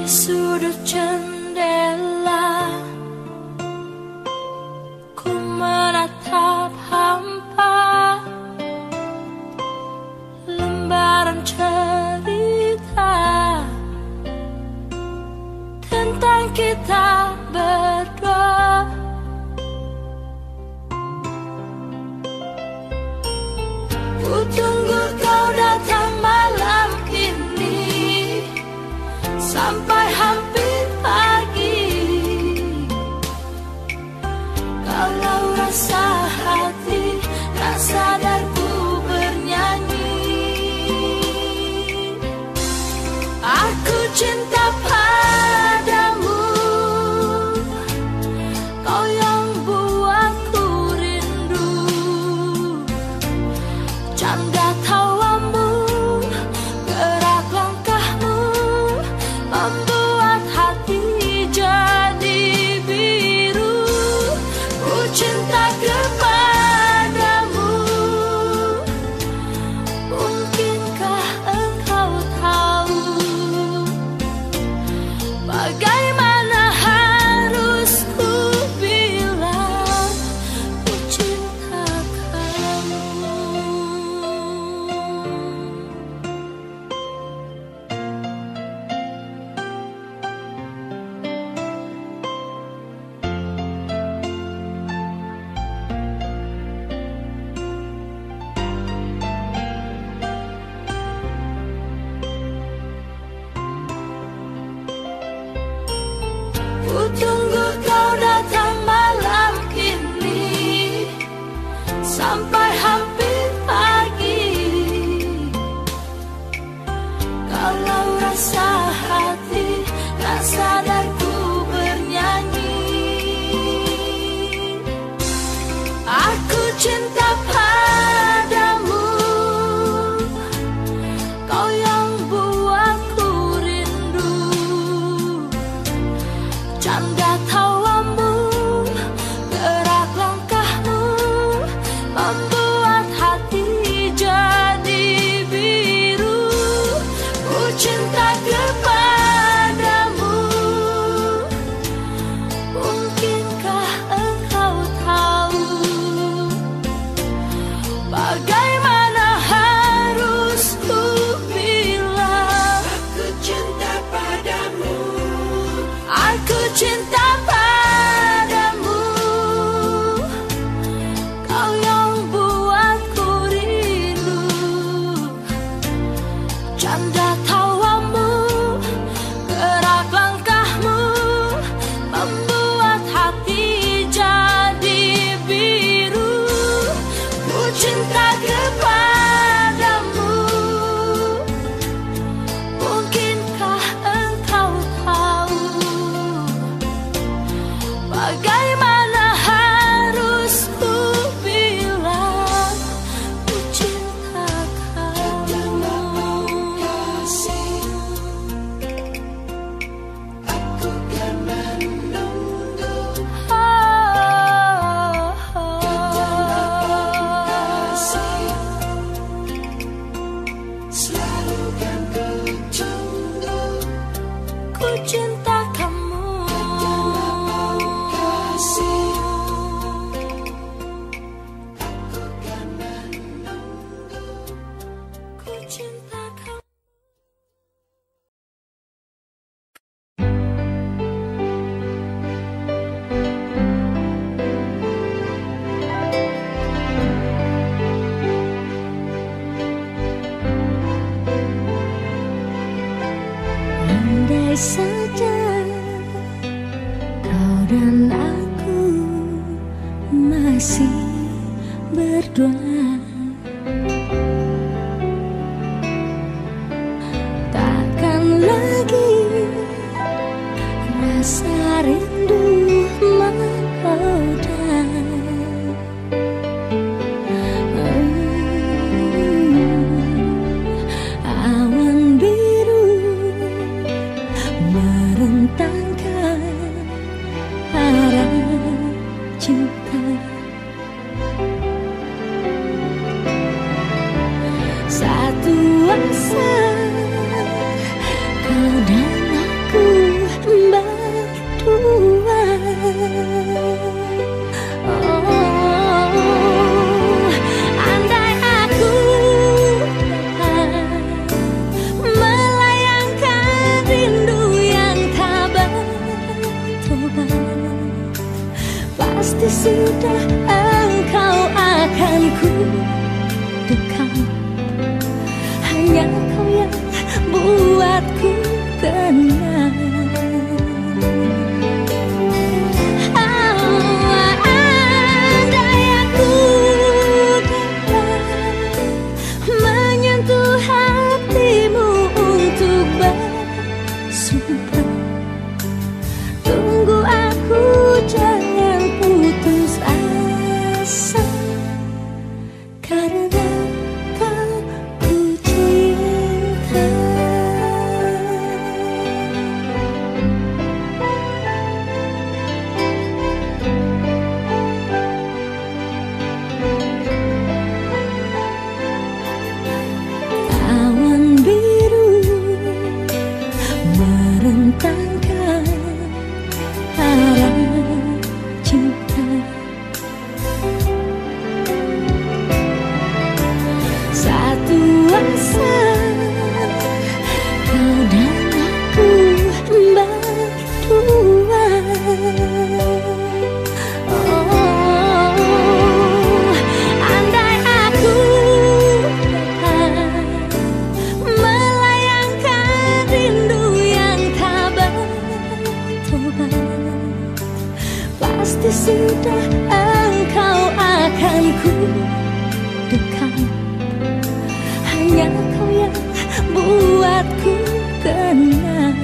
sudut jendela, ku menatap hampa, lembaran cerita tentang kita berdua. Ku tunggu kau datang malam ini sampai hampir pagi. Kalau rasa hati tak sadar ku bernyanyi. Aku cinta padamu, kau yang buatku rindu. Canda tawamu, gerak langkahmu membuat hati jadi biru. Ku cinta kepadamu, mungkinkah engkau tahu bagaimana harus ku bilang ku cinta kamu. Ku tunggu kau datang malam ini sampai hampir pagi. Kalau rasa hati tak sadar ku bernyanyi. Aku cinta padamu, kau yang buatku rindu. Canda tawamu, gerak langkahmu membuat hati jadi biru. Ku cinta kepadamu, mungkinkah engkau tahu bagaimana harus ku bilang aku cinta padamu. Aku cinta padamu, kau yang buatku rindu. Canda tawamu, gerak langkahmu membuat hati jadi biru. Ku cinta kepadamu, mungkinkah engkau tahu bagaimana harus ku bilang ku cinta kamu. Aku kan menunggu. Selalu kan ku tunggu. Ku cinta kamu. Ku cinta kamu. Andai saja kau dan aku masih berdua, takkan lagi rasa rindu menggoda. Awan biru merentangkan arah cinta. Satu asa kau dan aku karena kau ku cinta. Awan biru merentangkan arah cinta. Satu asa kau dan aku berdua. Oh, andai aku dapat melayangkan rindu yang tak bertobat, pasti sudah engkau akan ku dekat. Hanya kau yang buatku kenal.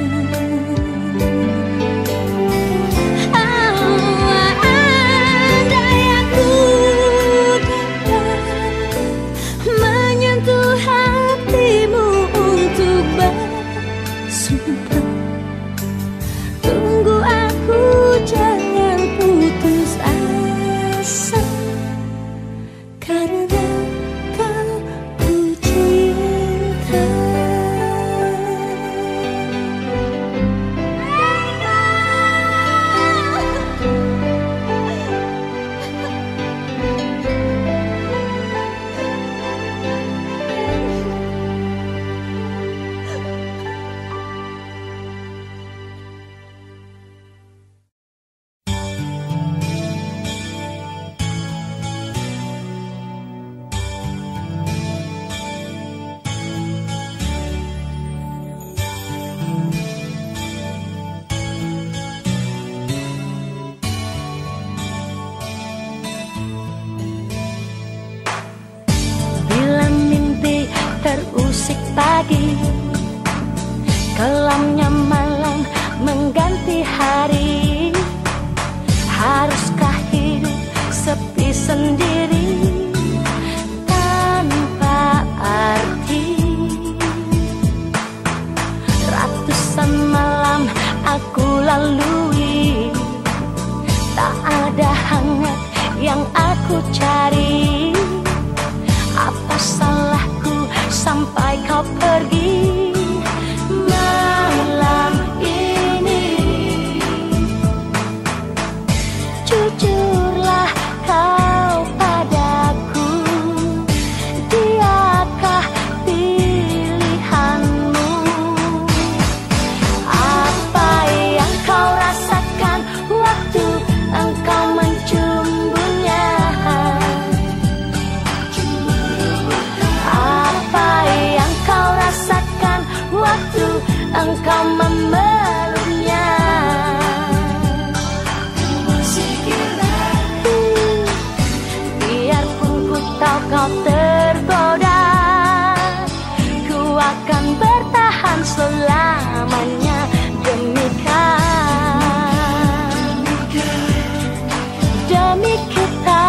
Andai aku dapat menyentuh hatimu untuk bersumpah, tunggu aku, jangan putus asa, karena kau ku cinta. Bila mimpi terusik pagi, kelamnya malam mengganti hari, haruskah hidup sepi sendiri tanpa arti? Ratusan malam aku lalui, tak ada hangat yang aku cari. Apa salahku sampai kau pergi malam ini? Jujurlah kau padaku, diakah pilihanmu? Apa yang kau rasakan waktu engkau mencumbunya? Apa yang kau rasakan waktu engkau memeluknya? Biarpun ku tahu kau tergoda, ku akan bertahan selamanya demi demi kita.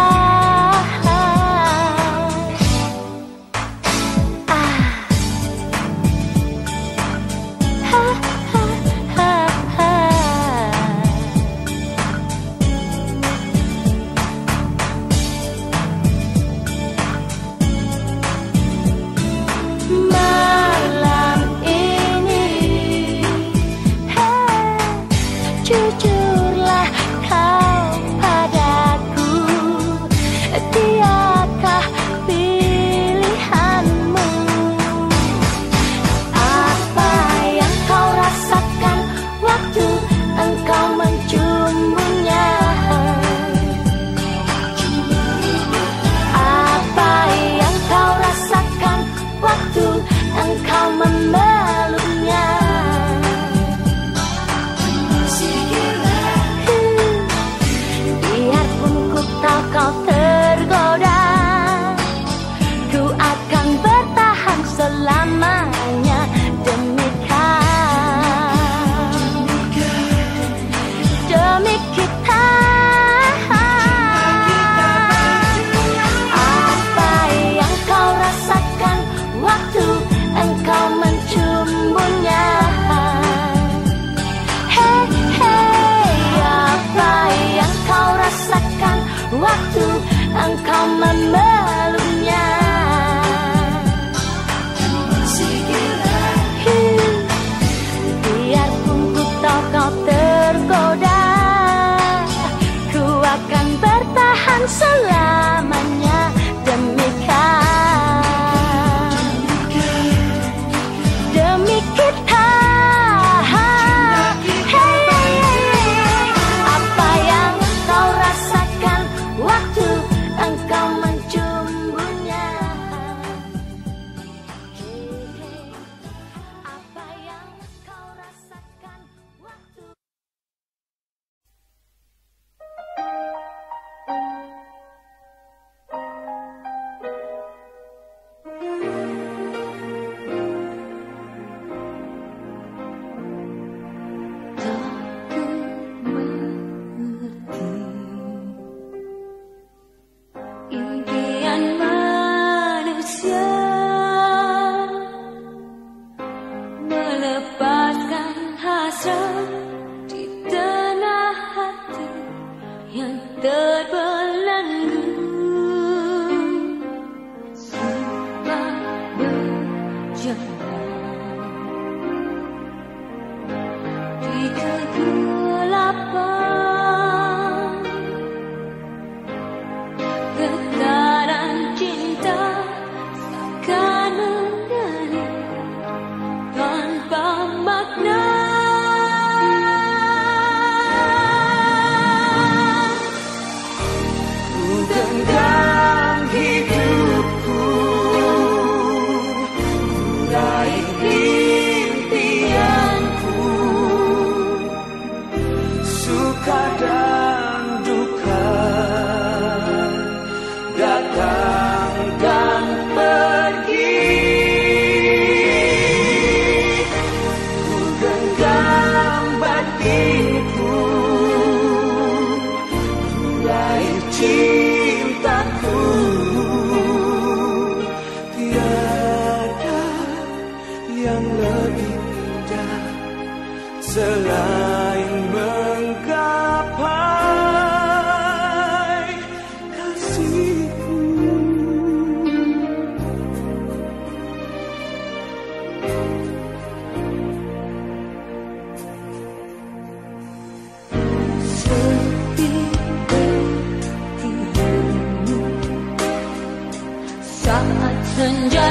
saat senja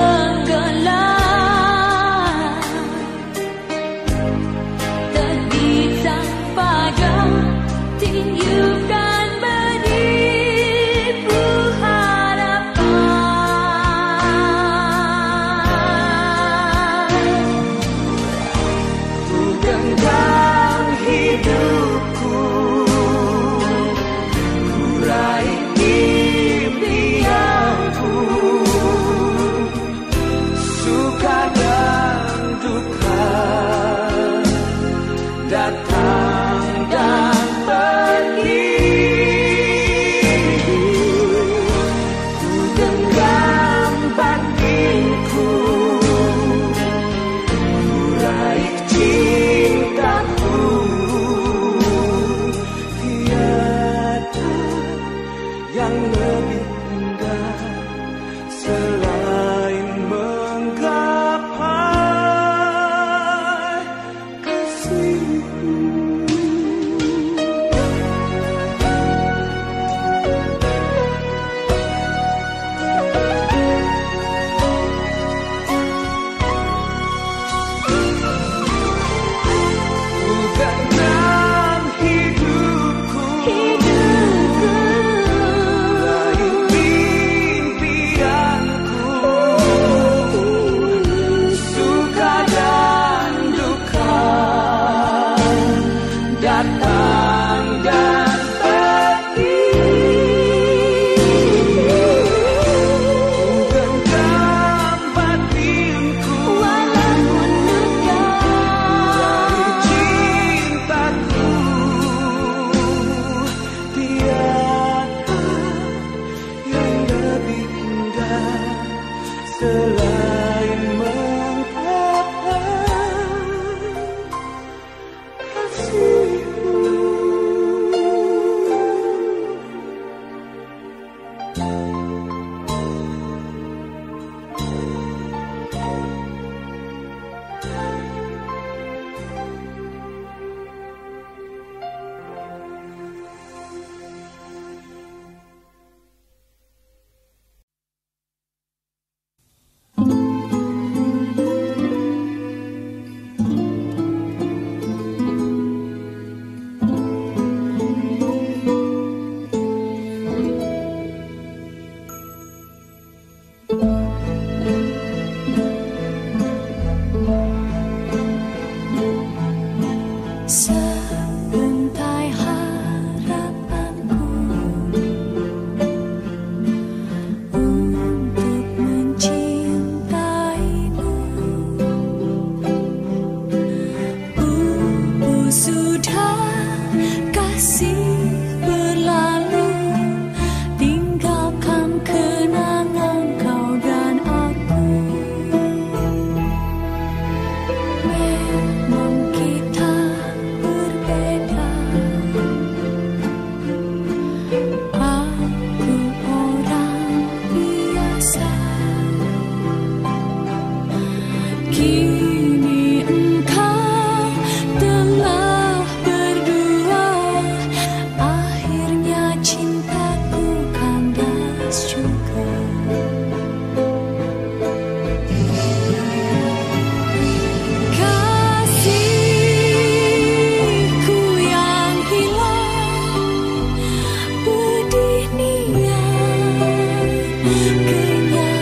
tenggelam, terbitang pada tiupan menipu harapan. Ku genggam hidupku, ku raih impianku, suka dan duka datang dan pergi. Ku genggam batinku, ku raih cintaku, tiada yang lebih indah selain menggapai kasihmu. Ku genggam hidupku, raih impianku, suka dan duka datang dan pergi. Ku genggam batinku, walaupun duka, raih cintaku, tiada yang lebih indah selain menggapai kasihmu. Sebentai harapanku untuk mencintaimu, sudah kasih berlalu, tinggalkan kenangan kau dan aku. Memang kita berbeda, aku orang biasa. Kini engkau telah berdua, akhirnya cintaku kandas juga. Kasihku yang hilang, pedih niat, kenyang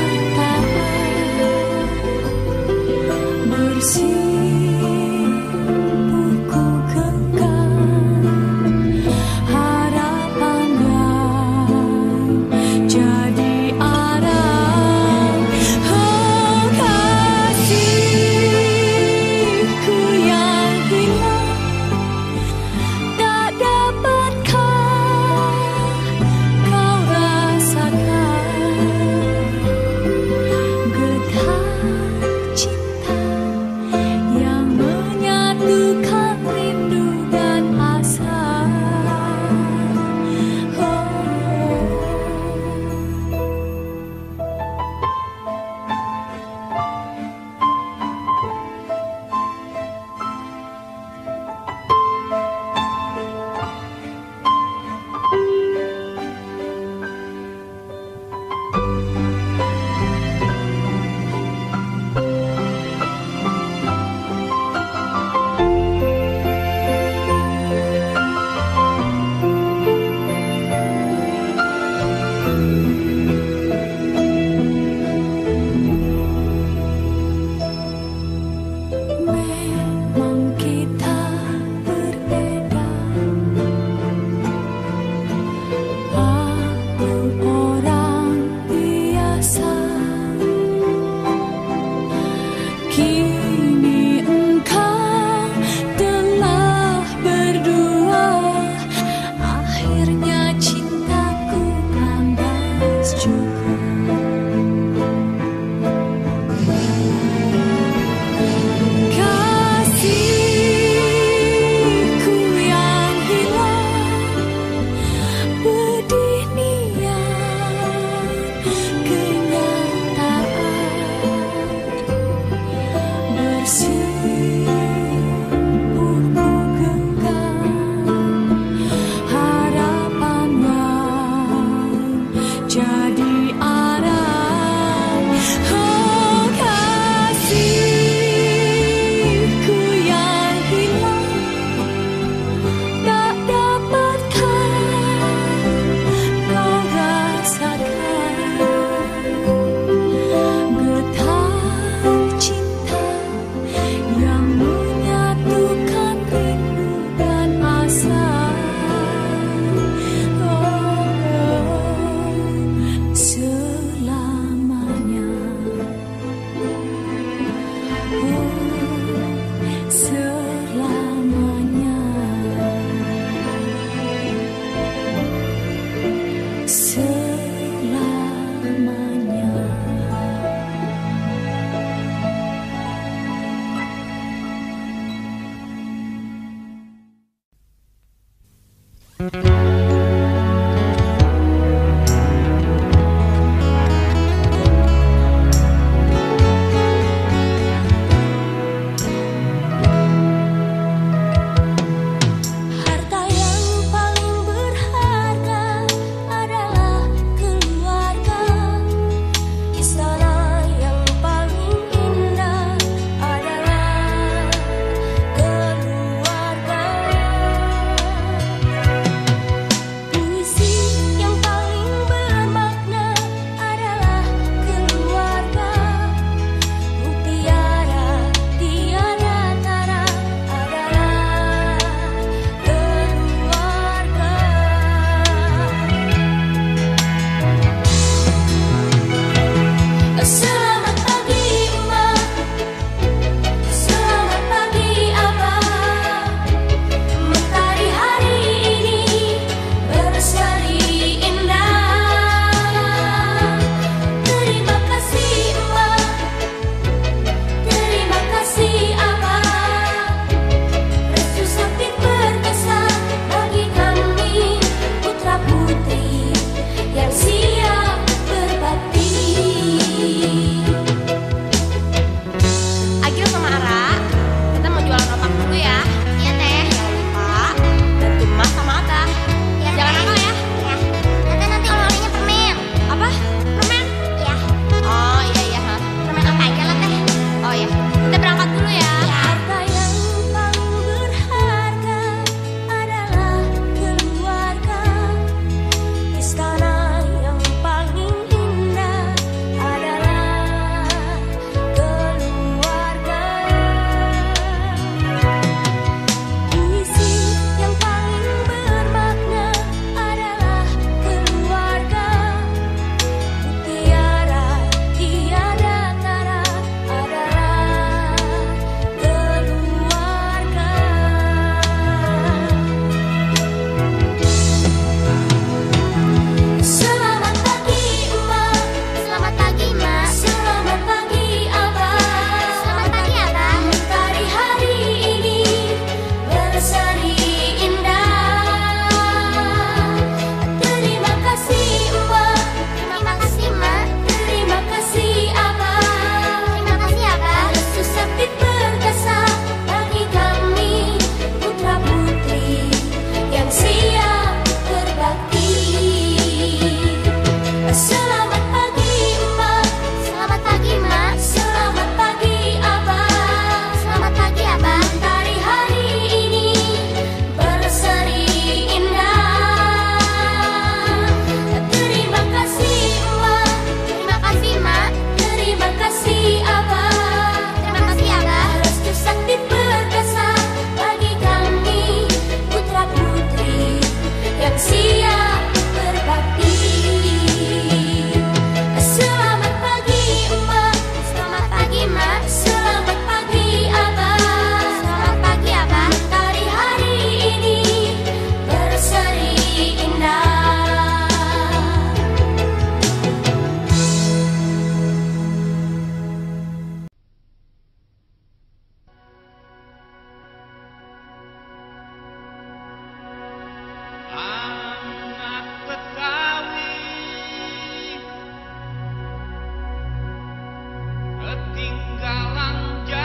ketinggalan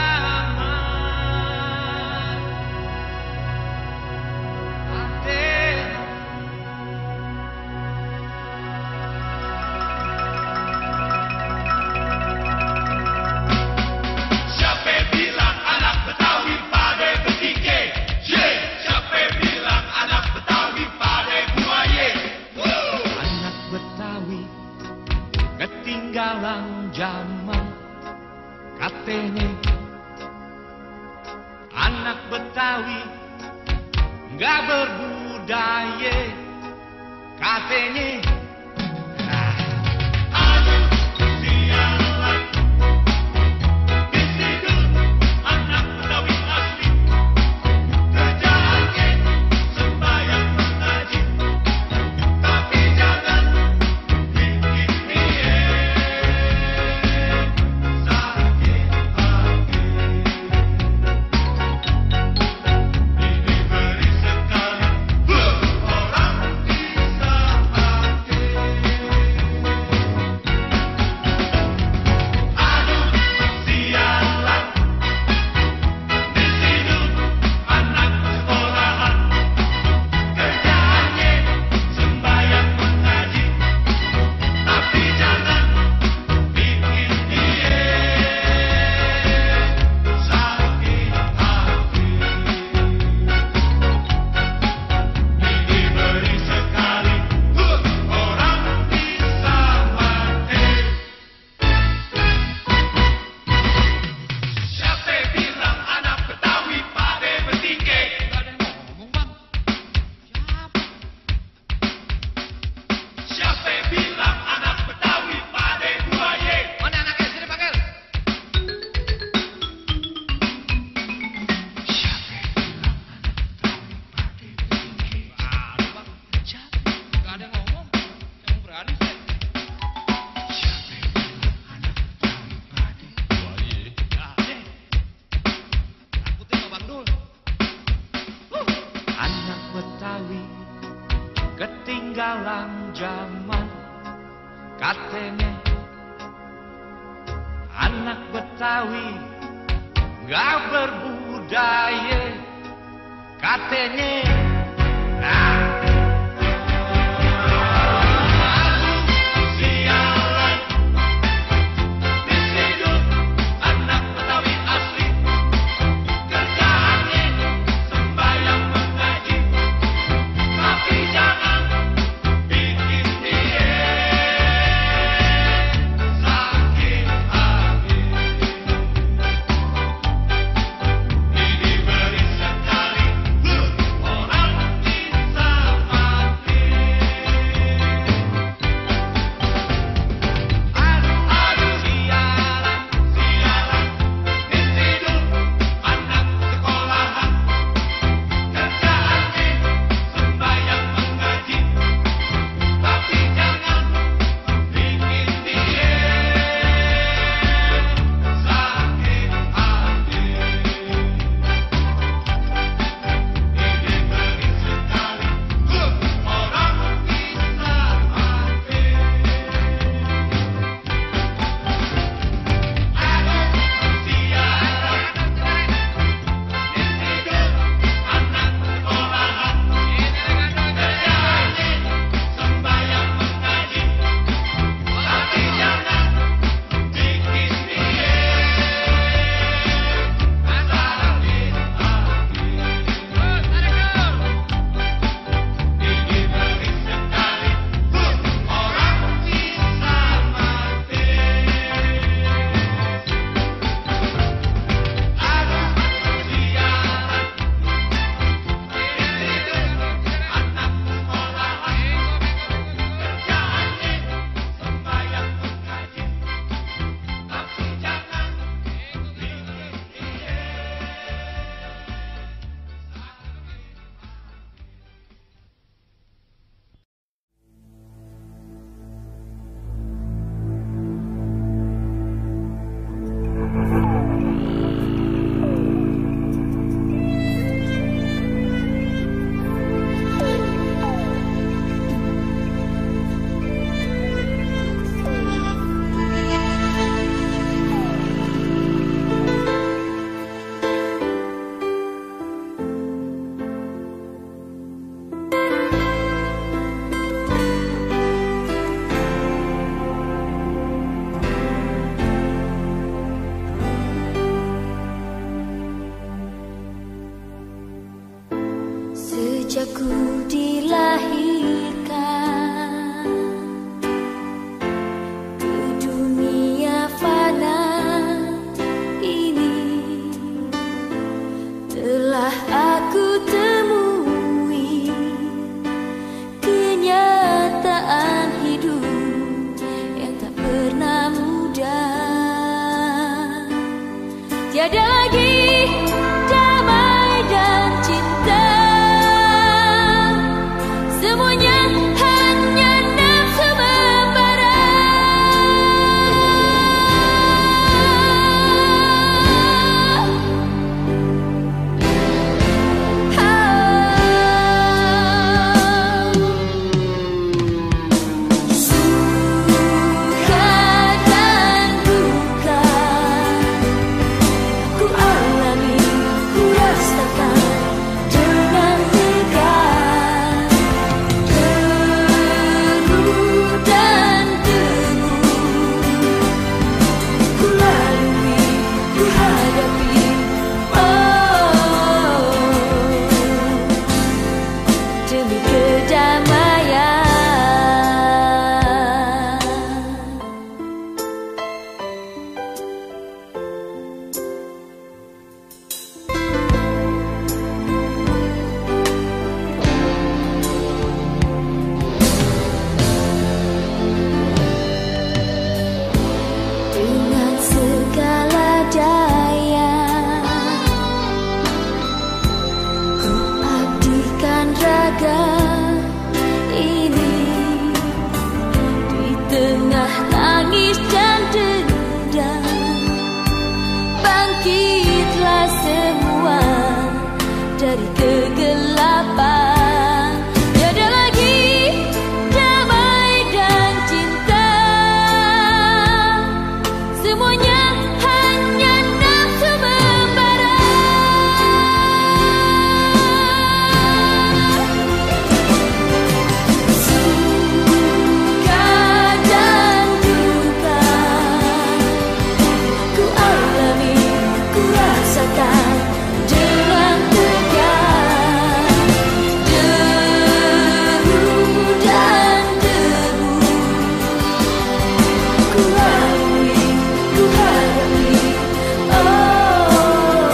zaman. Aden, siapa bilang anak Betawi pada bertikai? Siapa bilang anak Betawi pada buaya? Anak Betawi ketinggalan zaman, katanya. Anak Betawi nggak berbudaya, katanya. Aduh, sialan. Di situ anak Betawi asli, kerjaannya sembahyang mengaji, tapi jangan bikin dia sakit hati. Ini beri sekali orang bisa hati. Aduh, sialan. Di situ anak sekolahan, kerjaannya sembahyang mengaji, tapi jangan bikin dia sakit hati. Ini beri sekali orang bisa mati. Siapa bilang anak Betawi pada bertikai? Gak ada yang ngomong, Bang. Siapa bilang anak Betawi pada buaya? Mana anaknya? Sini panggil. Siapa bilang anak Betawi pada bertikai? Aduh, Bang. Siapa? Gak ada yang ngomong. Yang berani sih. Siapa bilang anak Betawi pada buaya? Gak ada. Takutin sama Bang Dul. Anak Betawi ketinggalan zaman, katanya. Anak Betawi nggak berbudaya, katanya. Aduh, sialan. Di situ anak Betawi asli, kerjaannya sembahyang mengaji, tapi jangan bikin dia sakit hati. Ini beri sekali orang bisa Tiada lagi damai dan cinta, semuanya hanya nafsu membara. Suka dan duka ku alami, ku rasakan dengan tegar. Deru dan debu ku lalui, ku hadapi. Oh, demi kedamaian. Dengan segala daya ku abdikan raga ini, di tengah tangis dan dendam. Bangkitlah semua dari kegelapan. Tiada lagi damai dan cinta, semuanya hanya nafsu membara. Suka dan duka ku alami, ku rasakan dengan tegar. Deru dan debu ku lalui, ku hadapi. Oh,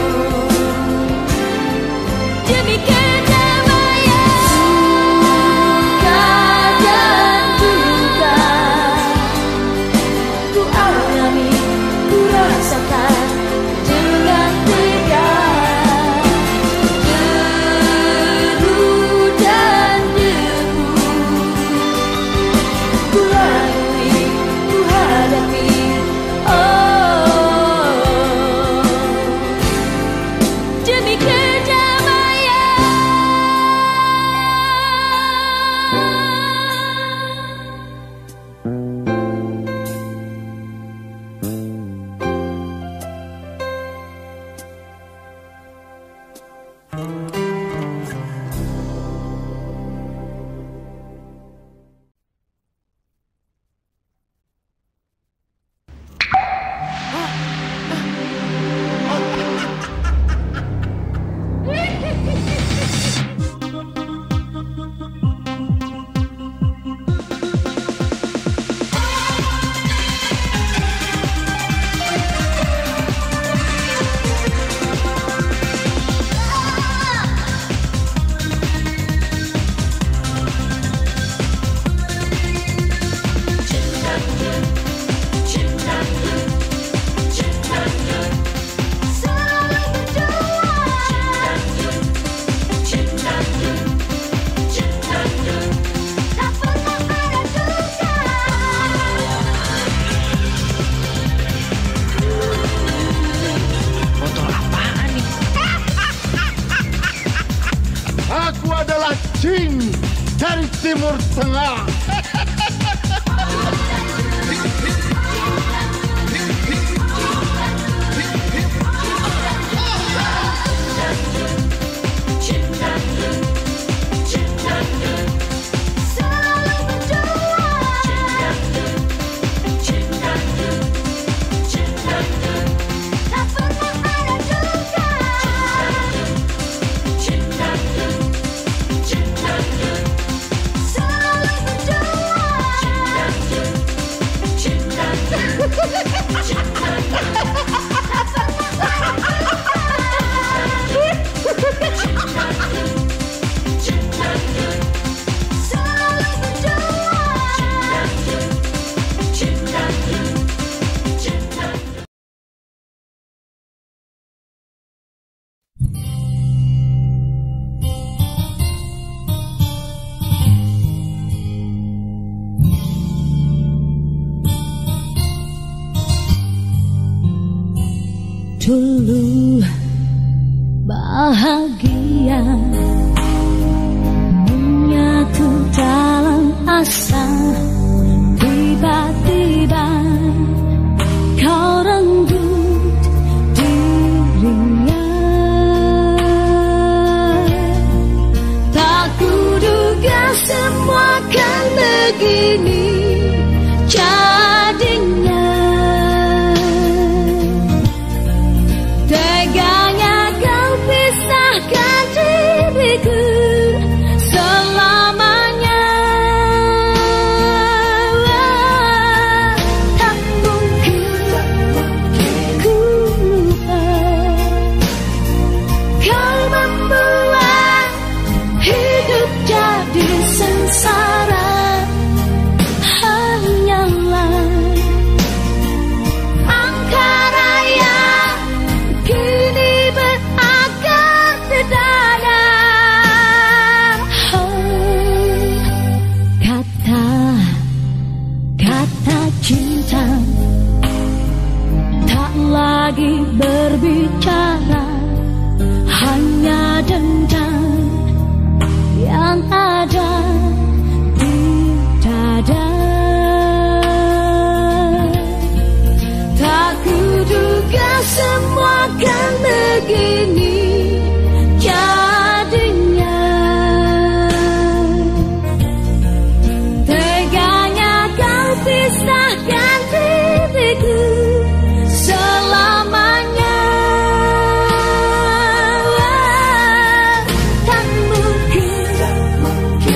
demi kedamaian. Suka dan duka ku alami, ku rasakan dengan tegar. Deru dan debu ku lalui, ku hadapi. Oh, demi kedamaian. Botol apaan nih? Aku adalah Jin dari Timur Tengah. Selalu berjuang. dulu bahagia menyatu dalam asa, tiba-tiba kau renggut dirinya. Tak kuduga semua kan begini jadinya. Teganya kau pisahkan diriku selamanya. Tak mungkin ku lupa. Kau membuat hidup jadi sengsara. Hanyalah angkara yang kini berakar di dada. Kata cinta tak lagi berbicara, hanya dendam yang ada di dada. Tak kuduga semua kan begini jadinya. Teganya kau pisahkan diriku selamanya. Tak mungkin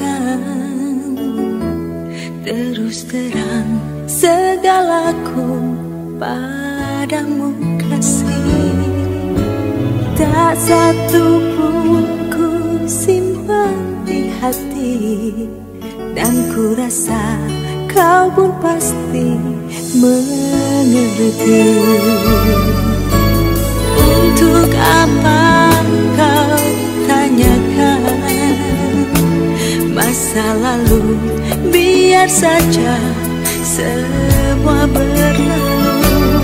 terus terang segalaku padamu kasih. Tak satu pun ku simpan di hati, dan ku rasa kau pun pasti mengerti. Untuk apa kau tanyakan masa lalu, biar saja semua berlalu.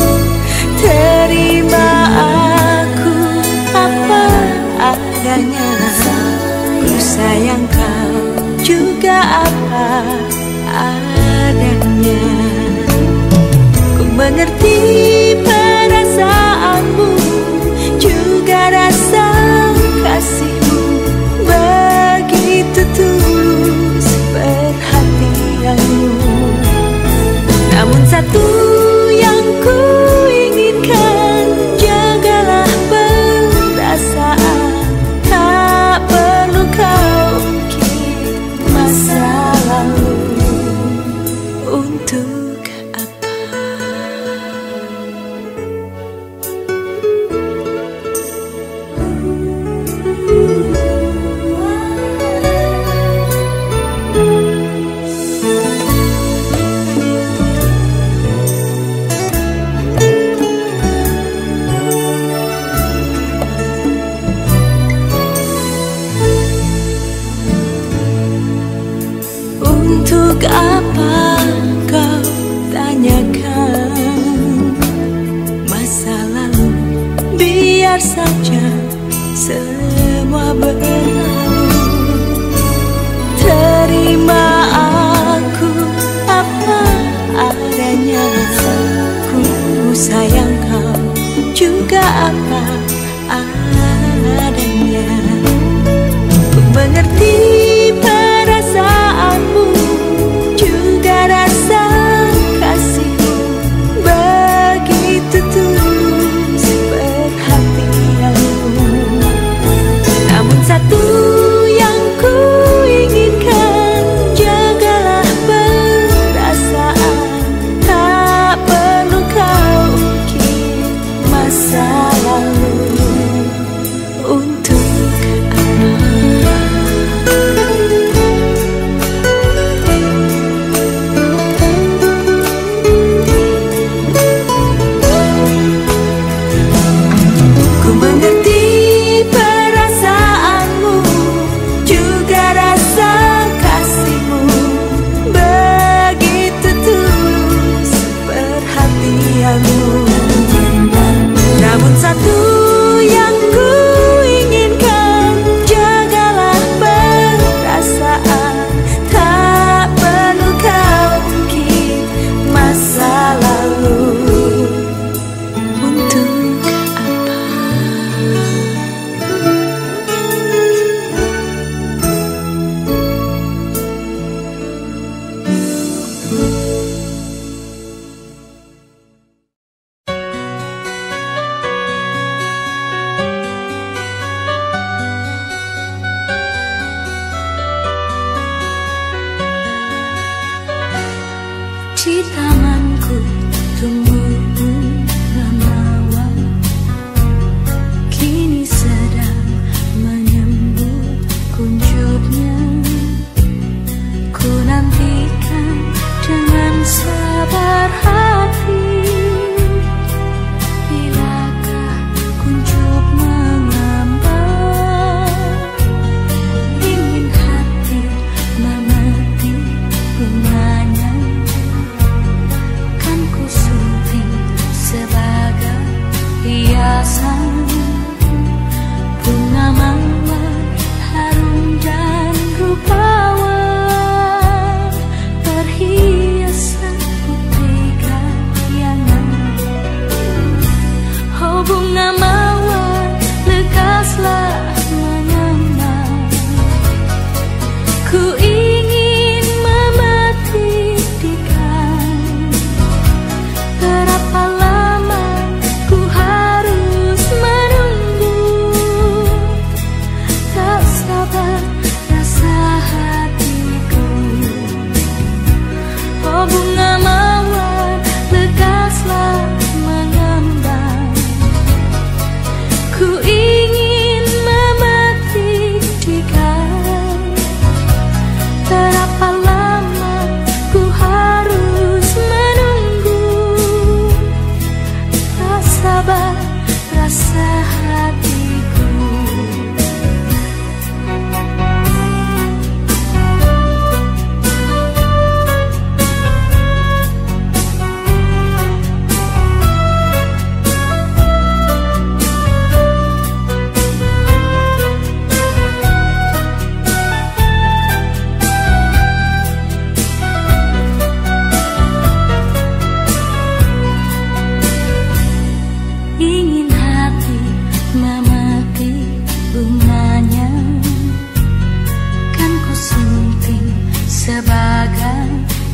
Terima aku apa adanya, ku sayang kau juga apa adanya. Ku mengerti perasaanmu, juga rasa kasihmu, begitu tulus perhatianmu. Namun satu yang ku inginkan, jagalah perasaan. Tak perlu kau ungkit masa lalu. Untuk apa? Untuk apa kau tanyakan masa lalu, biar saja semua berlalu. Terima aku apa adanya, ku sayang kau juga apa adanya. Ku mengerti perasaanmu, juga rasa kasihmu, begitu tulus perhatianmu. Namun satu yang ku inginkan, jagalah perasaan. Tak perlu kau ungkit masa lalu. Untuk namun satu yang ku inginkan, jagalah perasaan. Tak perlu kau ungkit masa lalu. Untuk apa? Di tamanku tumbuh bunga mawar, kini sedang menyambut kunjungnya. Ku nantikan dengan sabar hati, bilakah kunjung mengambang. Ingin hati mengerti bunganya,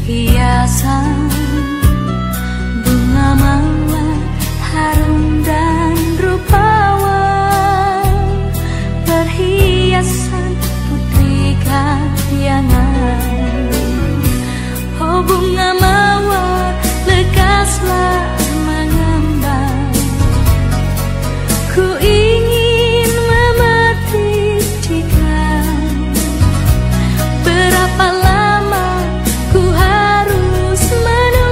hiasan bunga mawar harum dan rupawan, perhiasan putri kahyangan. Oh bunga mawar lekaslah mengembang, ku ingin memerhatikan berapa lama ku harus menunggu.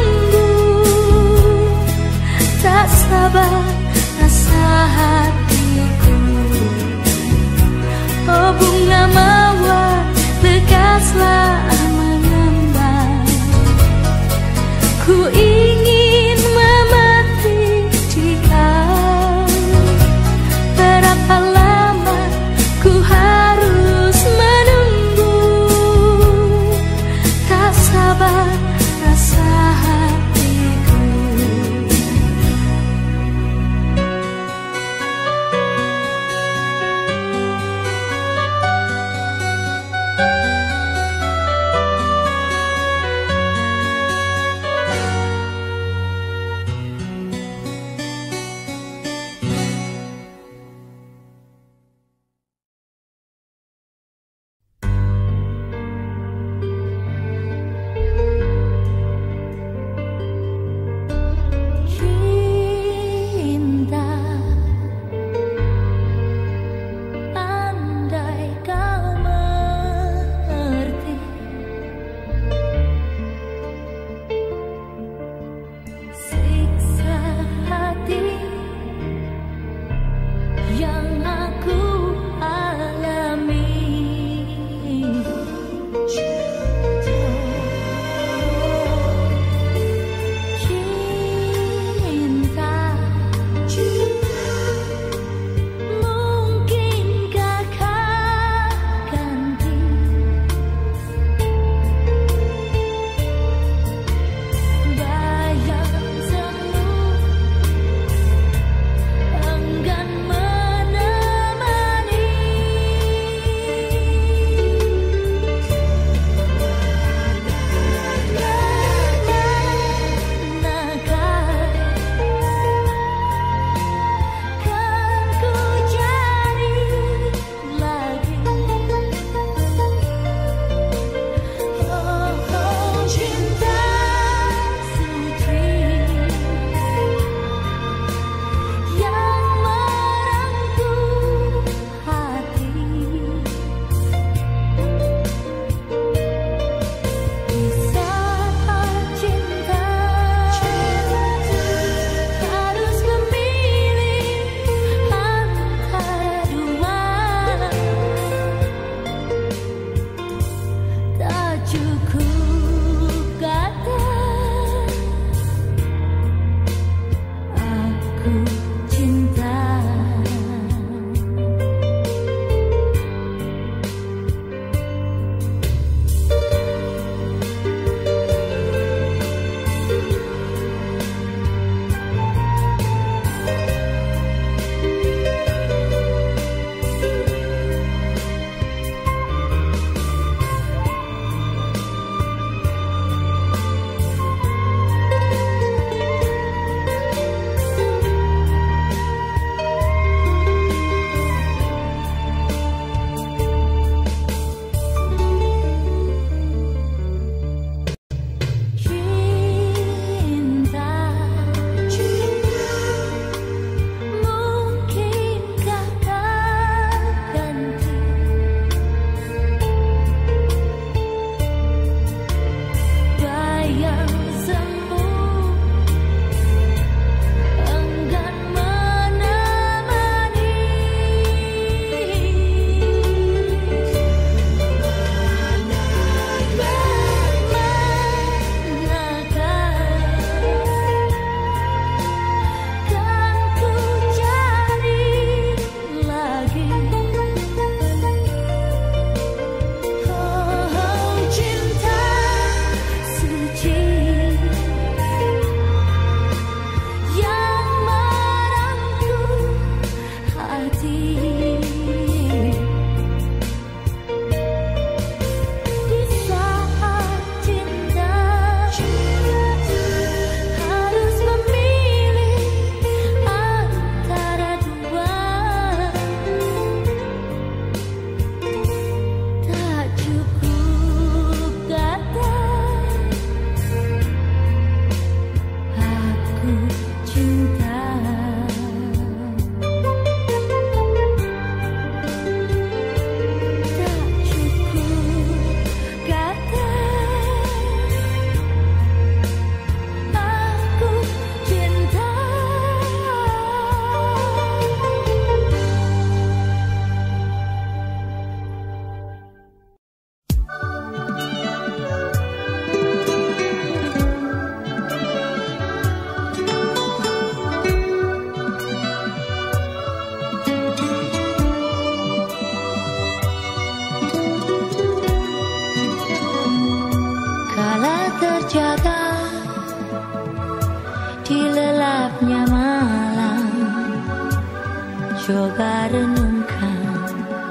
coba renungkan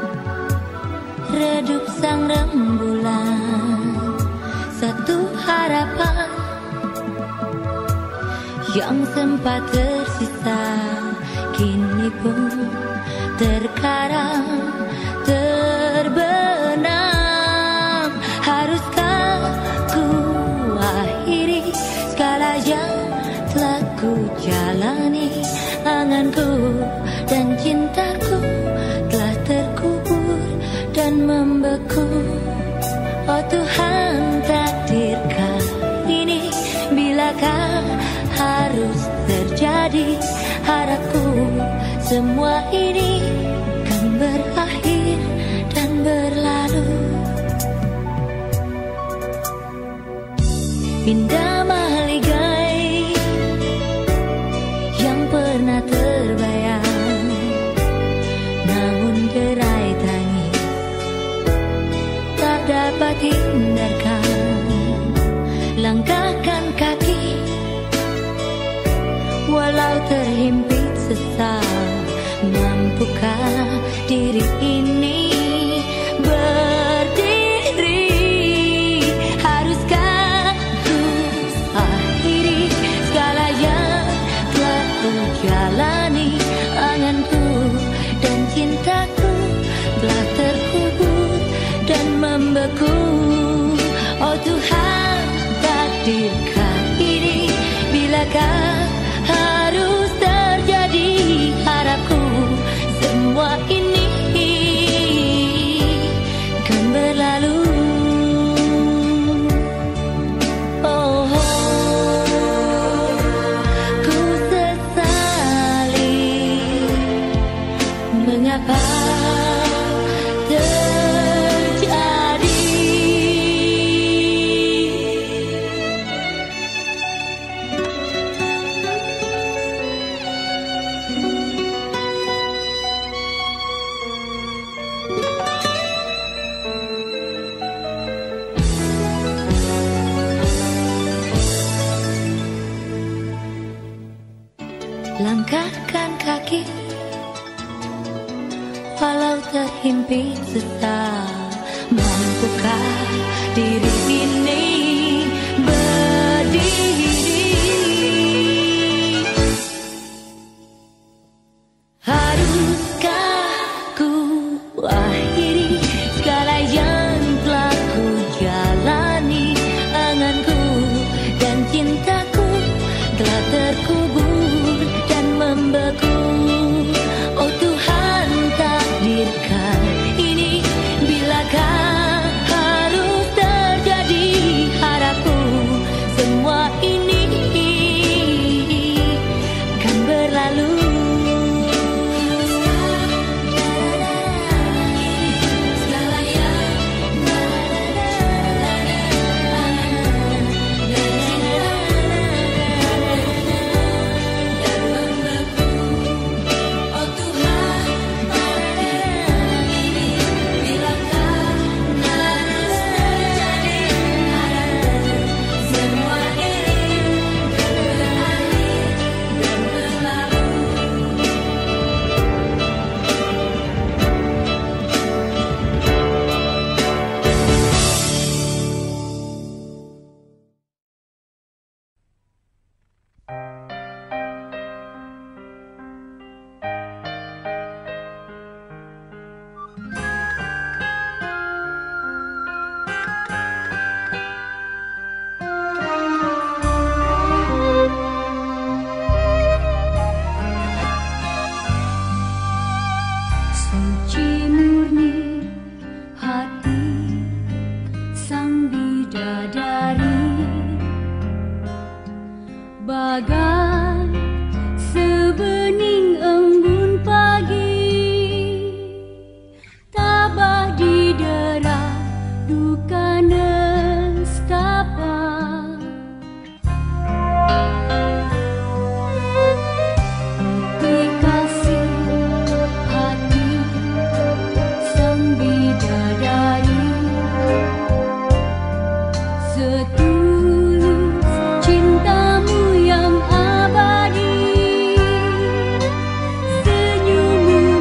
redup sang rembulan, satu harapan yang sempat tersisa kini pun terkarang terbenam. Haruskah ku akhiri segala yang telah ku jalani? Anganku dan cintaku telah terkubur dan membeku. Oh Tuhan, takdirkah ini? Bilakah harus terjadi? Harapku semua ini kan berakhir dan berlalu. Indah mahligai yang pernah terbayang, namun derai tangis tak dapat hindarkan. Langkahkan kaki walau terhimpit sesal, mampukah diri ini berdiri? Haruskah ku akhiri segala yang telah ku jalani? Anganku dan cintaku telah terkubur dan membeku. Oh Tuhan, takdirkah ini? Bilakah harus terjadi? Harapku semua ini kan berlalu. Oh, ku sesali mengapa langkahkan kaki walau terhimpit sesal, mampukah diri ini berdiri? Haruskah ku akhiri segala yang telah ku jalani? Anganku dan cintaku telah terkubur dan membeku. Oh Tuhan, takdirkah ini? Bilakah harus terjadi? Harapku semua ini kan berlalu. Bagai sebening embun pagi, tabah di dera duka nestapa. Dikasih hati sang bidadari, setulus cintamu yang abadi, senyummu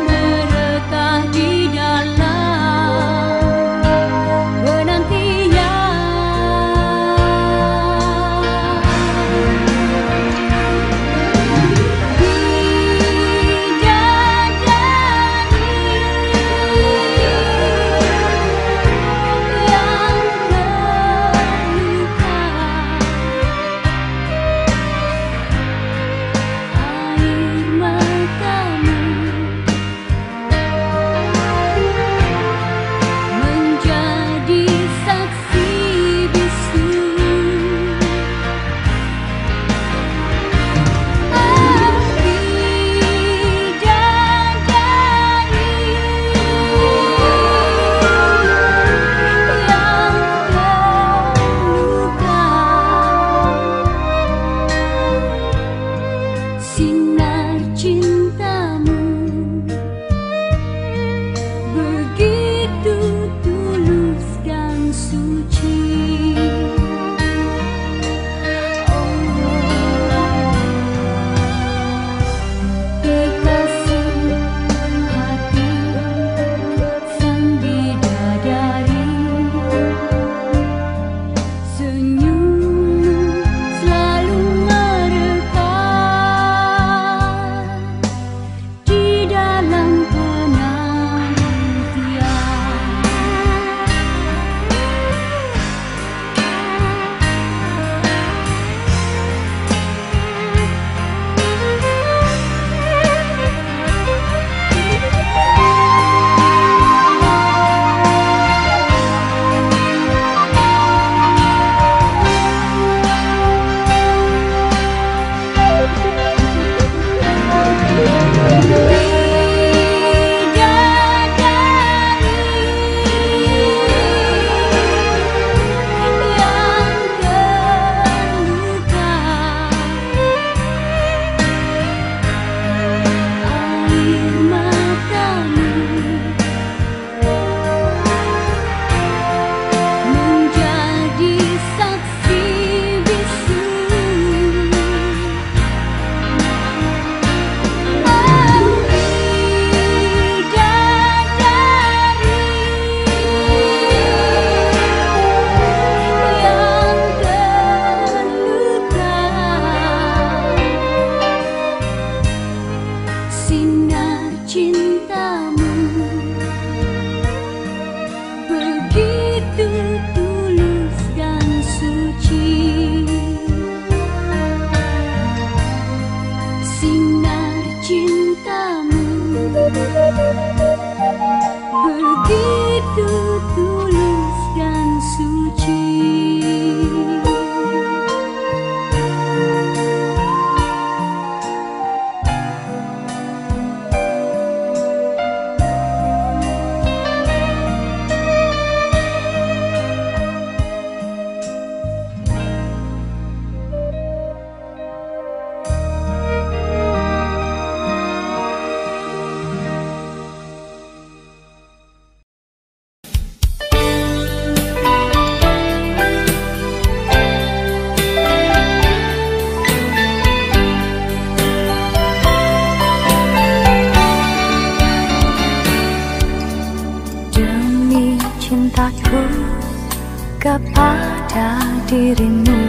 kepada dirimu.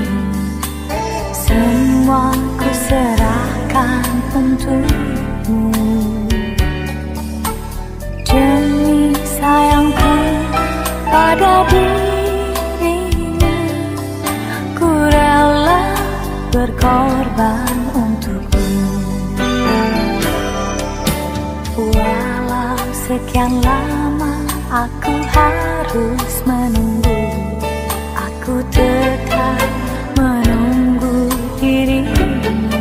Semua ku serahkan untukmu. Demi sayangku pada dirimu, ku rela berkorban untukmu. Walau sekian lama aku harus menunggu, aku tetap menunggu dirimu.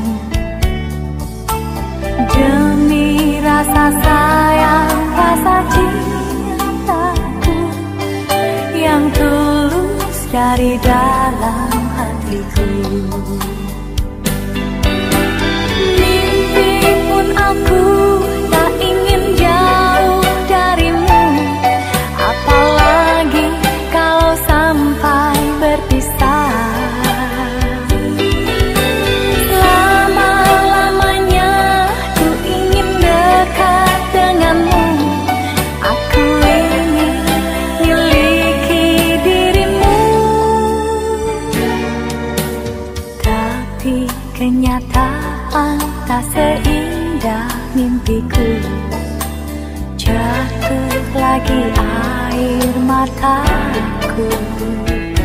Demi rasa sayang, rasa cintaku yang tulus dari dalam hatiku. Mimpi pun aku tak ingin jauh darimu, apalagi kalau sampai berpisah. Lama-lamanya ku ingin dekat denganmu, aku ingin miliki dirimu. Tapi kenyataan tak seindah mimpiku, jatuh lagi air mataku.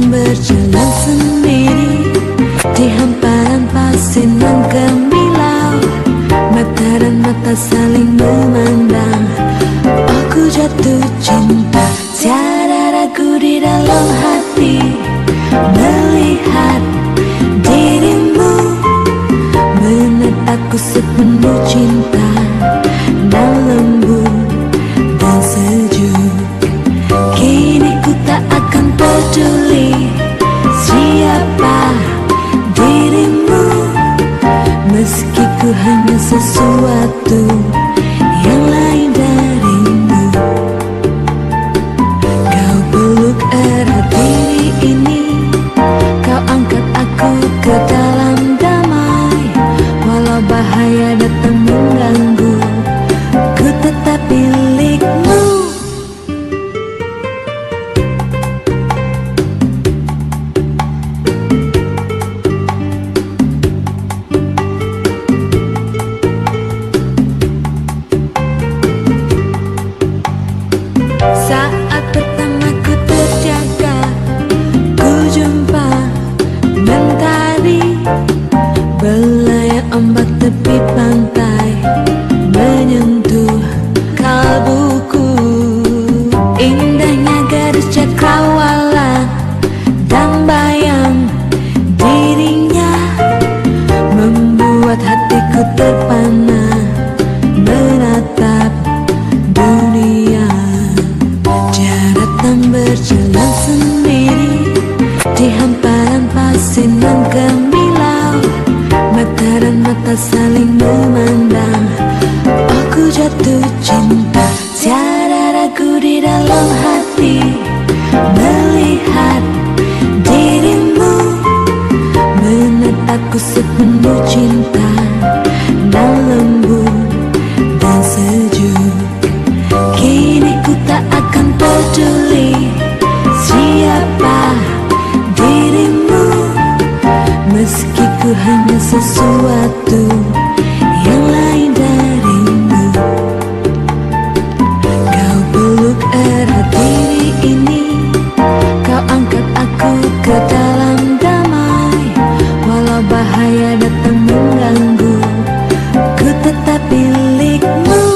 berjalan sendiri di hamparan pasir nan gemilau. Mata dan mata saling memandang. Aku jatuh cinta, tiada ragu di dalam hati melihat dirimu menatapku sepenuh cinta dan lembut dan sejuk. Kini ku tak akan peduli siapa dirimu, meski ku hanya sesuatu yang lain darimu. Kau peluk erat diri ini, kau angkat aku ke dalam damai. Walau bahaya datang mengganggu, ku tetap milikmu. Saat pertama ku terjaga, ku jumpa mentari belayar ombak tepi pantai menyentuh kalbuku. Indahnya garis cakrawala dan bayang dirinya membuat hatiku terpana menatap dunia. Jaratan berjalan sendiri di hamparan pasir nan gemilau. Mata dan mata saling memandang. Aku jatuh cinta, tiada ragu di dalam hati melihat dirimu menatapku sepenuh cinta dan lembut dan sejuk. Kini ku tak akan peduli siapa dirimu, meski ku hanya sesuatu yang lain darimu. Kau peluk erat diri ini, kau angkat aku ke dalam damai. Walau bahaya datang mengganggu, ku tetap milikmu.